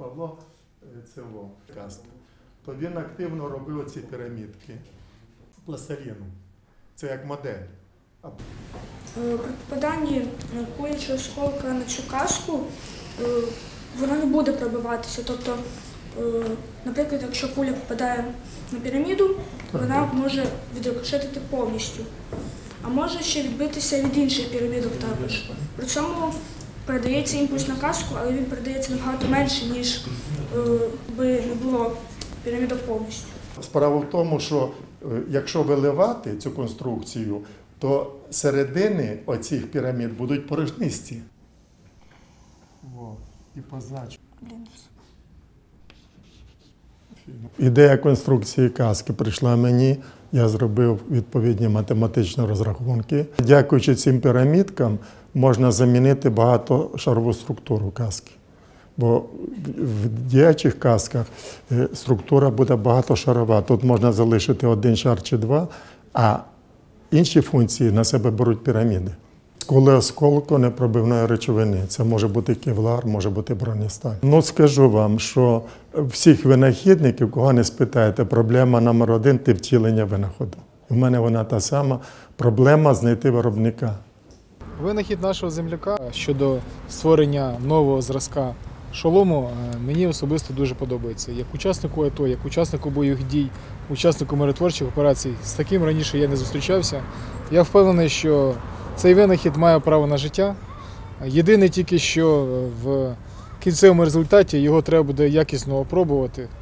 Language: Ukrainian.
Павло Цило, то він активно робив ці пірамідки пластиліном. Це як модель. При попаданні кулі чи осколка на цю каску вона не буде пробиватися. Тобто, наприклад, якщо куля попадає на піраміду, вона може відрикошетити повністю. А може ще відбитися від інших пірамідок також. При цьому передається імпульс на каску, але він передається набагато менше, ніж би не було пірамідок повністю. Справа в тому, що якщо виливати цю конструкцію, то середини оцих пірамід будуть порожнисті. І позначу. Ідея конструкції каски прийшла мені, я зробив відповідні математичні розрахунки. Дякуючи цим пірамідкам, можна замінити багатошарову структуру каски. Бо в діячих касках структура буде багатошарова. Тут можна залишити один шар чи два, а інші функції на себе беруть піраміди. Коли осколку непробивної речовини, це може бути кевлар, може бути бронесталь. Ну, скажу вам, що всіх винахідників, кого не спитаєте, проблема номер один – це втілення винаходу. У мене вона та сама проблема знайти виробника. Винахід нашого земляка щодо створення нового зразка шолому мені особисто дуже подобається. Як учаснику АТО, як учаснику бойових дій, учаснику миротворчих операцій, з таким раніше я не зустрічався. Я впевнений, що цей винахід має право на життя. Єдине тільки, що в кінцевому результаті його треба буде якісно опробувати.